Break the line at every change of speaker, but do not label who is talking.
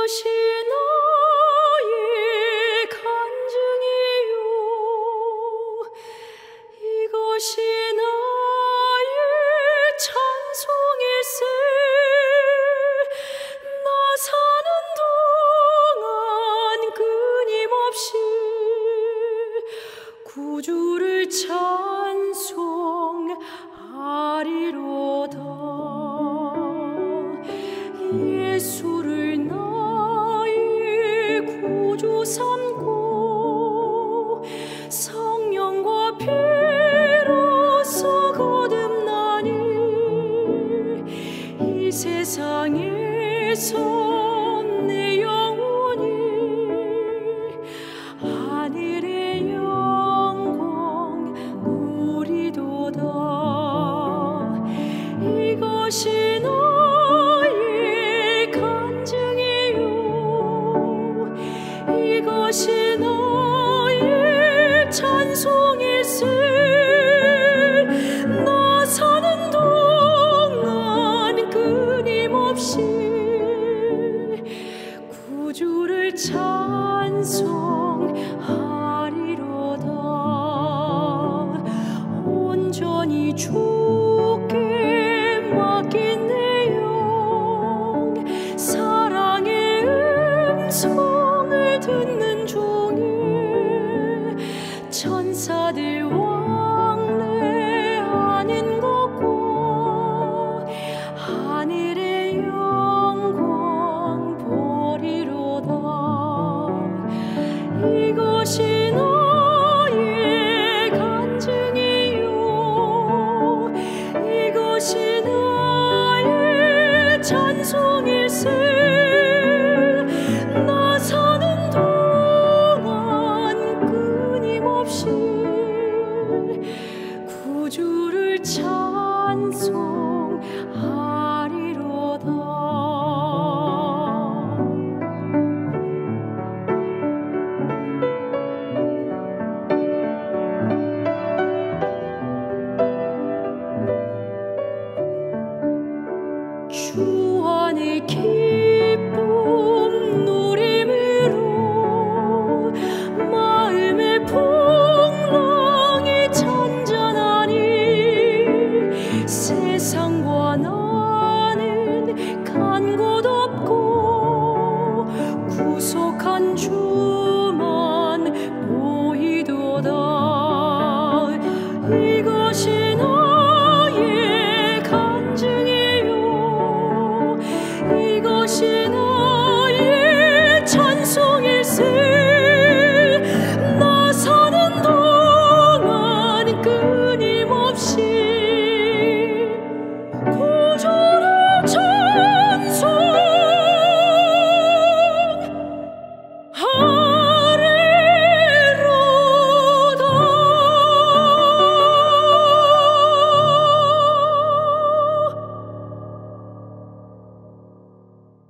이것이 나의 간증이요, 이것이 나의 찬송일세. 나 사는 동안 끊임없이 구주를 찬송하리로다. 예수를 나의 구주 삼고 성령과 피로써 거듭나니 이 세상에서 내 영혼이 하늘의 영광 누리도다. 이것이 나의 간증이요, 이것이 나의 찬송일세. 나 사는 동안 끊임없이 구주를 찬송하리로다. 온전히 주께 맡긴 내 영, 사랑의 음성을 듣는 중에 천사들 왕래하는 것과 하늘의 영광 보리로다. 이것이 나의 간증이요, 이것이 나의 찬송일세. 나 사는 동안 끊임없이 구주를 찬송하리로다. 주 안에 기쁨 누림으로 마음의 풍랑이 잔잔하니 세상과 나는 간 곳 없고 구속한 주만 보이도다. 이것이 나의 간증이요, 이것이